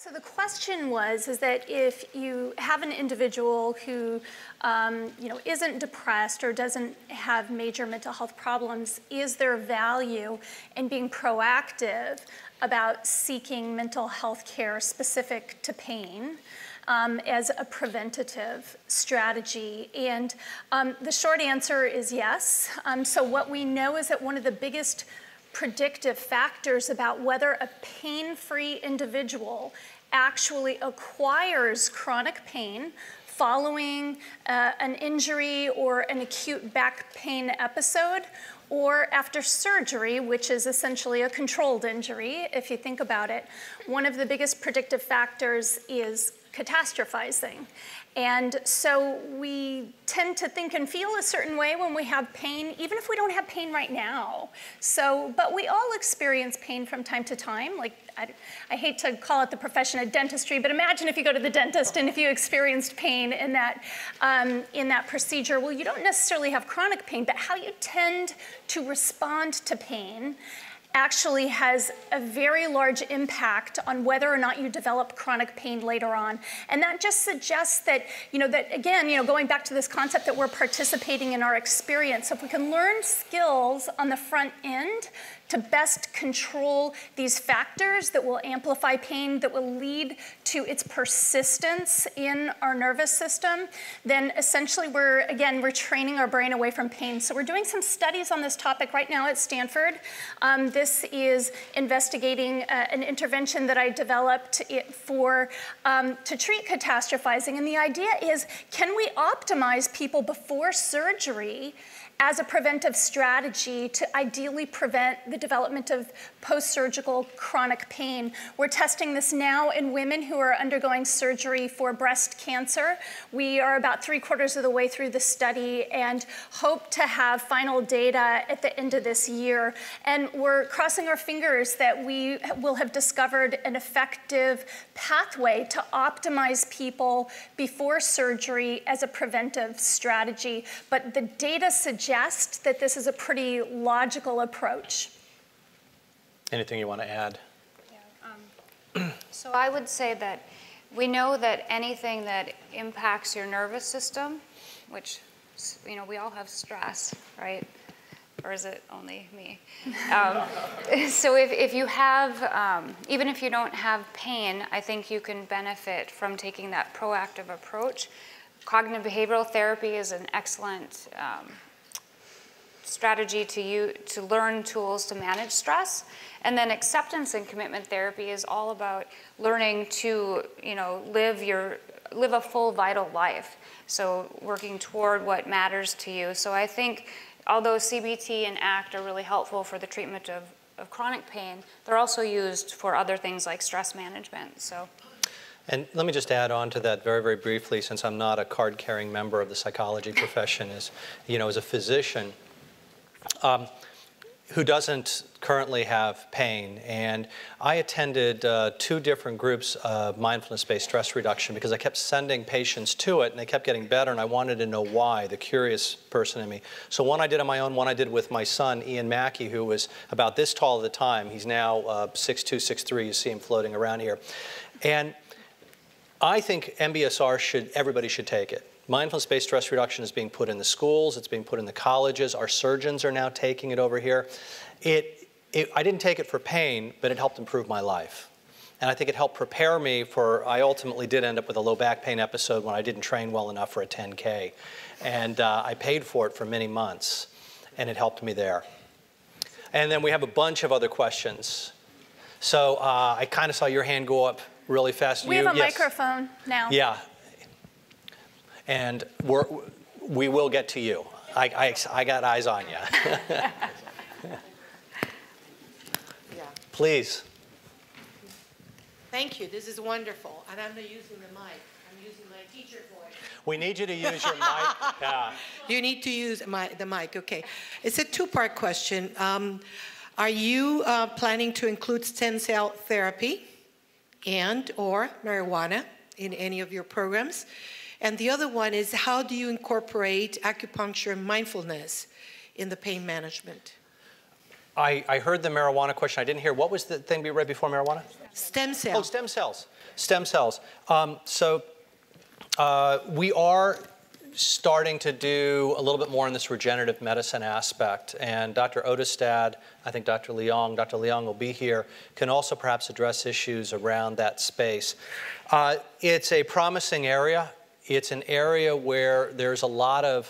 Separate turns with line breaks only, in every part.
So the question is that if you have an individual who, isn't depressed or doesn't have major mental health problems, is there value in being proactive about seeking mental health care specific to pain as a preventative strategy? And the short answer is yes. So what we know is that one of the biggest predictive factors about whether a pain-free individual actually acquires chronic pain following an injury or an acute back pain episode, or after surgery, which is essentially a controlled injury, if you think about it. One of the biggest predictive factors is catastrophizing. And so we tend to think and feel a certain way when we have pain, even if we don't have pain right now. But we all experience pain from time to time. Like, I hate to call it the profession of dentistry, but imagine if you go to the dentist and if you experienced pain in that procedure. Well, you don't necessarily have chronic pain, but how you tend to respond to pain actually has a very large impact on whether or not you develop chronic pain later on. And that just suggests that, going back to this concept that we're participating in our experience, if we can learn skills on the front end to best control these factors that will amplify pain, that will lead to its persistence in our nervous system, then essentially we're training our brain away from pain. So we're doing some studies on this topic right now at Stanford. This is investigating an intervention that I developed to treat catastrophizing. And the idea is, can we optimize people before surgery as a preventive strategy to ideally prevent the development of post-surgical chronic pain? We're testing this now in women who are undergoing surgery for breast cancer. We are about 3/4 of the way through the study and hope to have final data at the end of this year. And we're crossing our fingers that we will have discovered an effective pathway to optimize people before surgery as a preventive strategy. But the data suggest that this is a pretty logical approach.
Anything you want to add?
Yeah, so I would say that we know that anything that impacts your nervous system, which, we all have stress, right? Or is it only me? So if you have, even if you don't have pain, I think you can benefit from taking that proactive approach. Cognitive behavioral therapy is an excellent strategy to learn tools to manage stress. And then acceptance and commitment therapy is all about learning to, live a full vital life. So working toward what matters to you. So I think although CBT and ACT are really helpful for the treatment of chronic pain, they're also used for other things like stress management. So.
And let me just add on to that very, very briefly, since I'm not a card-carrying member of the psychology profession, as a physician, who doesn't currently have pain. And I attended 2 different groups of mindfulness-based stress reduction because I kept sending patients to it and they kept getting better and I wanted to know why, the curious person in me. So one I did on my own, one I did with my son, Ian Mackey, who was about this tall at the time. He's now 6'2", 6'3", you see him floating around here. And I think MBSR everybody should take it. Mindfulness-based stress reduction is being put in the schools, it's being put in the colleges, our surgeons are now taking it over here. I didn't take it for pain, but it helped improve my life. And I think it helped prepare me I ultimately did end up with a low back pain episode when I didn't train well enough for a 10K. And I paid for it for many months, and it helped me there. And then we have a bunch of other questions. So I kind of saw your hand go up really fast.
We have a microphone now.
Yeah. And we will get to you. I got eyes on you.
Yeah.
Please.
Thank you. This is wonderful. And I'm not using the mic. I'm using my teacher voice.
We need you to use your mic. Yeah.
You need to use the mic. Okay. It's a 2-part question. Are you planning to include stem cell therapy and/or marijuana in any of your programs? And the other one is, how do you incorporate acupuncture and mindfulness in the pain management?
I heard the marijuana question. I didn't hear, what was the thing we read before marijuana?
Stem cells.
Oh, stem cells. Stem cells. We are starting to do a little bit more in this regenerative medicine aspect. And Dr. Odestad, I think Dr. Leong will be here, can also perhaps address issues around that space. It's a promising area. It's an area where there's a lot of,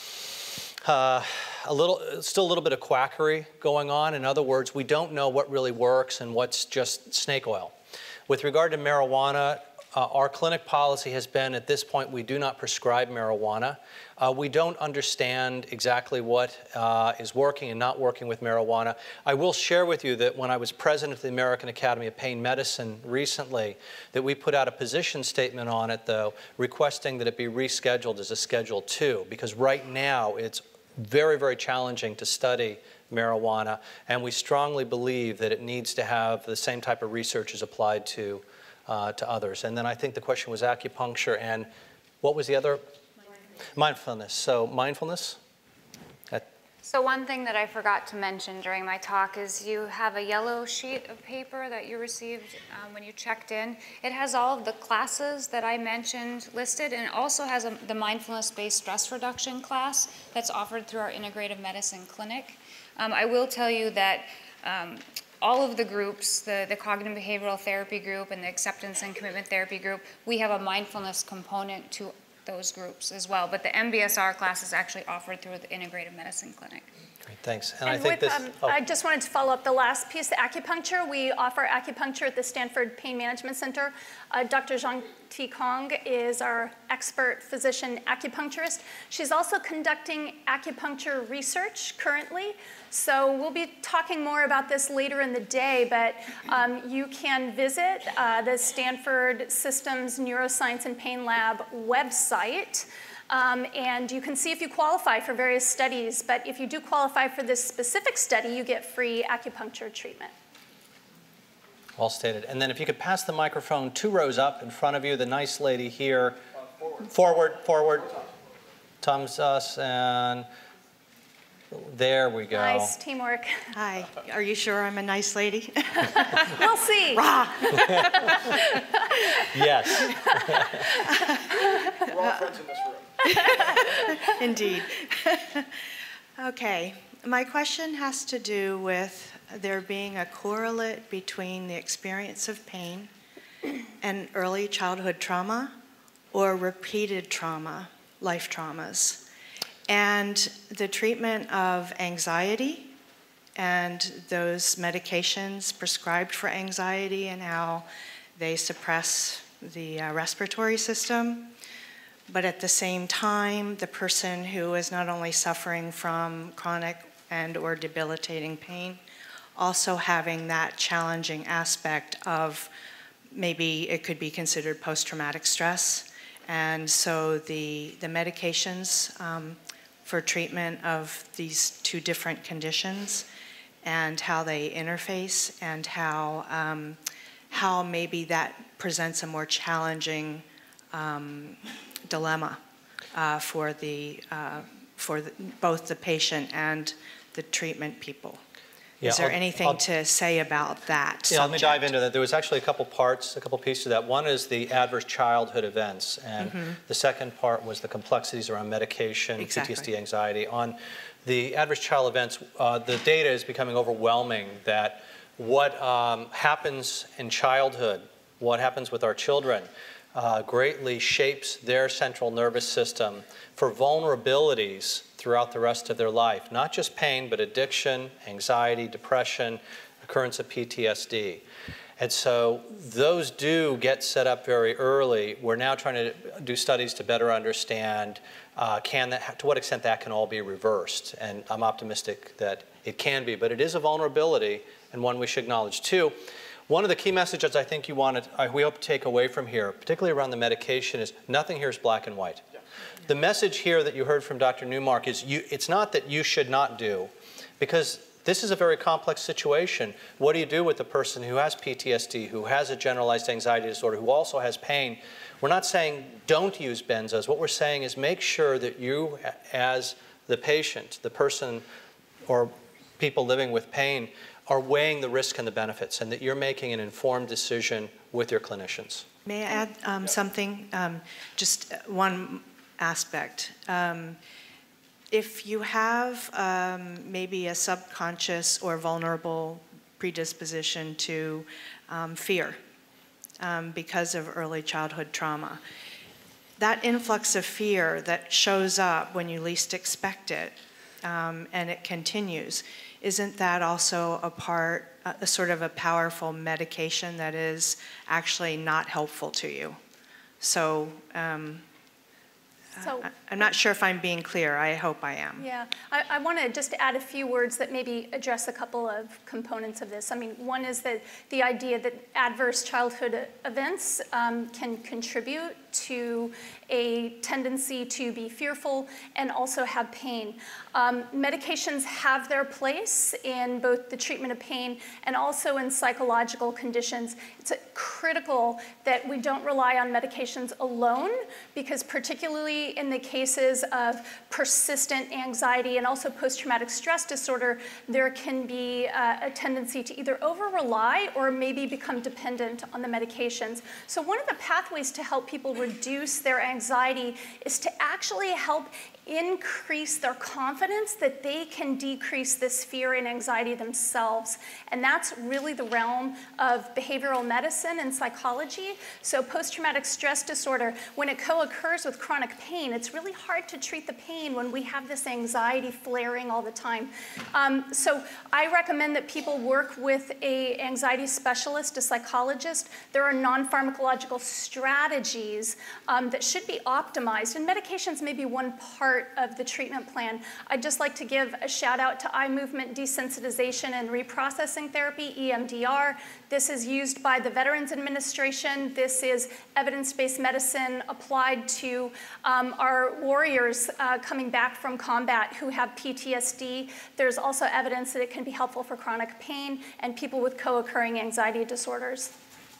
still a little bit of quackery going on. In other words, we don't know what really works and what's just snake oil. With regard to marijuana, our clinic policy has been, at this point, we do not prescribe marijuana. We don't understand exactly what is working and not working with marijuana. I will share with you that when I was president of the American Academy of Pain Medicine recently, that we put out a position statement on it, though, requesting that it be rescheduled as a Schedule II, because right now it's very, very challenging to study marijuana, and we strongly believe that it needs to have the same type of research as applied to others. And then I think the question was acupuncture, and what was the other? Mindfulness. So mindfulness?
So one thing that I forgot to mention during my talk is you have a yellow sheet of paper that you received when you checked in. It has all of the classes that I mentioned listed, and it also has the mindfulness-based stress reduction class that's offered through our integrative medicine clinic. I will tell you that all of the groups, the cognitive behavioral therapy group and the acceptance and commitment therapy group, we have a mindfulness component to those groups as well. But the MBSR class is actually offered through the integrative medicine clinic.
Great, thanks.
And I think I just wanted to follow up the last piece, the acupuncture. We offer acupuncture at the Stanford Pain Management Center. Dr. Zhang T. Kong is our expert physician acupuncturist. She's also conducting acupuncture research currently. So we'll be talking more about this later in the day, but you can visit the Stanford Systems Neuroscience and Pain Lab website. And you can see if you qualify for various studies, but if you do qualify for this specific study, you get free acupuncture treatment.
Well stated. And then if you could pass the microphone 2 rows up in front of you, the nice lady here. Forward. Thumbs us, and there we go.
Nice teamwork.
Hi. Are you sure I'm a nice lady?
We'll see.
Rah!
Yes.
We're all friends in this room.
Indeed. Okay. My question has to do with there being a correlate between the experience of pain and early childhood trauma or repeated trauma, life traumas, and the treatment of anxiety and those medications prescribed for anxiety and how they suppress the respiratory system. But at the same time, the person who is not only suffering from chronic and or debilitating pain, also having that challenging aspect of maybe it could be considered post-traumatic stress. And so the medications for treatment of these 2 different conditions and how they interface and how maybe that presents a more challenging dilemma for both the patient and the treatment people.
Yeah,
Is there anything to say about that subject?
Let me dive into that. There was actually a couple parts, a couple pieces of that. One is the adverse childhood events, and the second part was the complexities around medication,
Exactly.
PTSD, anxiety. On the adverse child events, the data is becoming overwhelming that what happens in childhood, what happens with our children, greatly shapes their central nervous system for vulnerabilities throughout the rest of their life. Not just pain, but addiction, anxiety, depression, occurrence of PTSD. And so those do get set up very early. We're now trying to do studies to better understand to what extent that can all be reversed. And I'm optimistic that it can be, but it is a vulnerability and one we should acknowledge. 2, one of the key messages I think we hope to take away from here, particularly around the medication, is nothing here is black and white. Yeah. The message here that you heard from Dr. Newmark is it's not that you should not do, because this is a very complex situation. What do you do with the person who has PTSD, who has a generalized anxiety disorder, who also has pain? We're not saying don't use benzos. What we're saying is make sure that you, as the patient, the person or people living with pain, are weighing the risk and the benefits, and that you're making an informed decision with your clinicians.
May I add something? Just one aspect. If you have maybe a subconscious or vulnerable predisposition to fear because of early childhood trauma, that influx of fear that shows up when you least expect it and it continues, isn't that also a sort of a powerful medication that is actually not helpful to you? So, I'm not sure if I'm being clear. I hope I am.
Yeah, I want to just add a few words that maybe address a couple of components of this. I mean, one is that the idea that adverse childhood events can contribute to a tendency to be fearful and also have pain. Medications have their place in both the treatment of pain and also in psychological conditions. It's critical that we don't rely on medications alone, because particularly in the cases of persistent anxiety and also post-traumatic stress disorder, there can be a tendency to either over-rely or maybe become dependent on the medications. So one of the pathways to help people reduce their anxiety is to actually help increase their confidence that they can decrease this fear and anxiety themselves. And that's really the realm of behavioral medicine and psychology. So post-traumatic stress disorder, when it co-occurs with chronic pain, it's really hard to treat the pain when we have this anxiety flaring all the time. So I recommend that people work with an anxiety specialist, a psychologist. There are non-pharmacological strategies that should be optimized, and medications may be one part of the treatment plan. I'd just like to give a shout out to eye movement desensitization and reprocessing therapy, EMDR. This is used by the Veterans Administration. This is evidence-based medicine applied to our warriors coming back from combat who have PTSD. There's also evidence that it can be helpful for chronic pain and people with co-occurring anxiety disorders.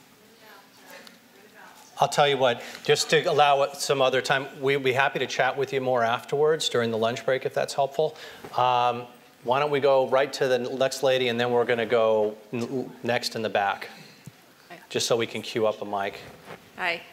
I'll tell you what, just to allow some other time, we'd be happy to chat with you more afterwards during the lunch break if that's helpful. Why don't we go right to the next lady, and then we're going to go next in the back, just so we can queue up a mic.
Hi.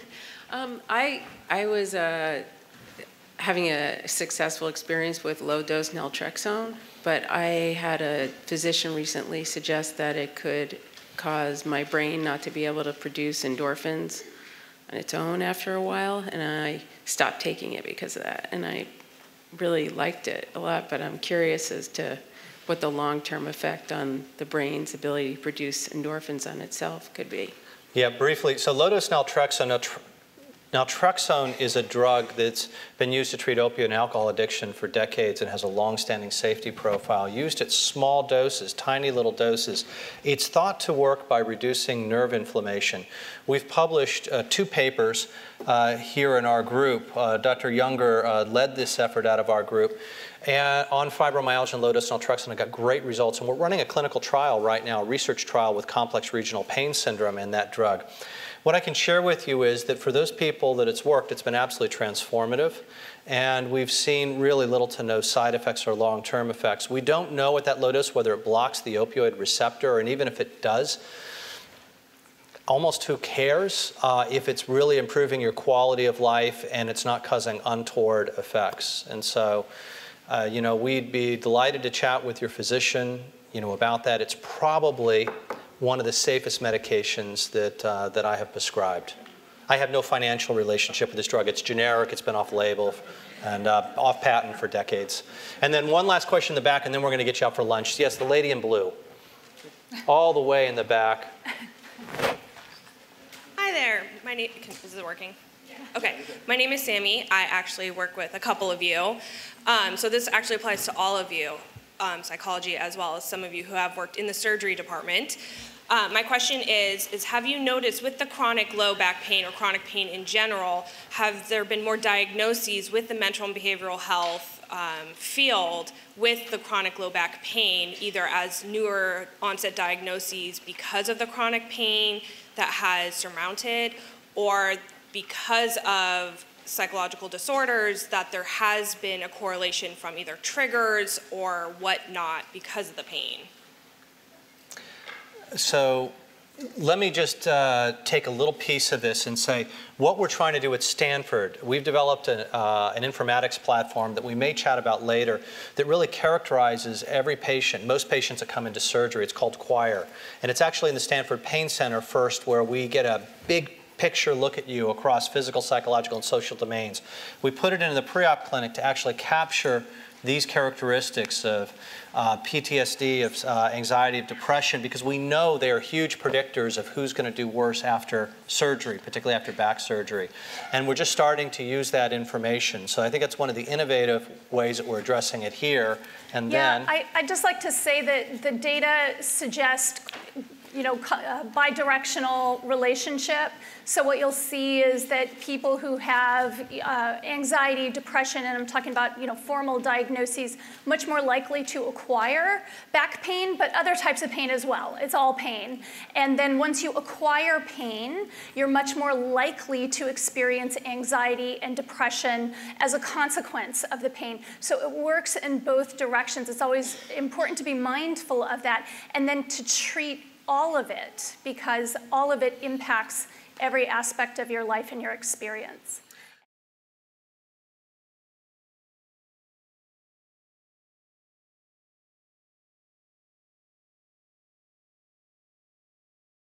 I was having a successful experience with low-dose naltrexone, but I had a physician recently suggest that it could cause my brain not to be able to produce endorphins on its own after a while, and I stopped taking it because of that. And I really liked it a lot, but I'm curious as to what the long-term effect on the brain's ability to produce endorphins on itself could be.
Yeah, briefly, so low-dose naltrexone, naltrexone is a drug that's been used to treat opioid and alcohol addiction for decades and has a long-standing safety profile. Used at small doses, tiny little doses, it's thought to work by reducing nerve inflammation. We've published 2 papers here in our group. Dr. Younger led this effort out of our group on fibromyalgia and low-dose naltrexone. It got great results, and we're running a clinical trial right now, a research trial with complex regional pain syndrome and that drug. What I can share with you is that for those people that it's worked, it's been absolutely transformative, and we've seen really little to no side effects or long-term effects. We don't know at that low dose whether it blocks the opioid receptor, and even if it does, almost who cares if it's really improving your quality of life and it's not causing untoward effects. And so, we'd be delighted to chat with your physician, about that. It's probably one of the safest medications that I have prescribed. I have no financial relationship with this drug. It's generic, it's been off-label, and off-patent for decades. And then one last question in the back, and then we're going to get you out for lunch. Yes, the lady in blue, all the way in the back.
Hi there. Is it working? Okay. My name is Sammy. I actually work with a couple of you. So this actually applies to all of you, psychology as well as some of you who have worked in the surgery department. My question is have you noticed with the chronic low back pain or chronic pain in general, have there been more diagnoses with the mental and behavioral health field with the chronic low back pain, either as newer onset diagnoses because of the chronic pain that has surmounted, or because of psychological disorders that there has been a correlation from either triggers or whatnot because of the pain?
So Let me just take a little piece of this and say what we're trying to do at Stanford. We've developed an informatics platform that we may chat about later that really characterizes every patient, most patients that come into surgery. It's called Choir. And it's actually in the Stanford Pain Center first, where we get a big picture look at you across physical, psychological, and social domains. We put it in the pre-op clinic to actually capture these characteristics of PTSD, of anxiety, of depression, because we know they are huge predictors of who's going to do worse after surgery, particularly after back surgery. And we're just starting to use that information. So I think that's one of the innovative ways that we're addressing it here. And then
I'd just like to say that the data suggest bidirectional relationship. So what you'll see is that people who have anxiety, depression, and I'm talking about formal diagnoses, much more likely to acquire back pain, but other types of pain as well. It's all pain. And then once you acquire pain, you're much more likely to experience anxiety and depression as a consequence of the pain. So it works in both directions. It's always important to be mindful of that, and then to treat all of it, because all of it impacts every aspect of your life and your experience.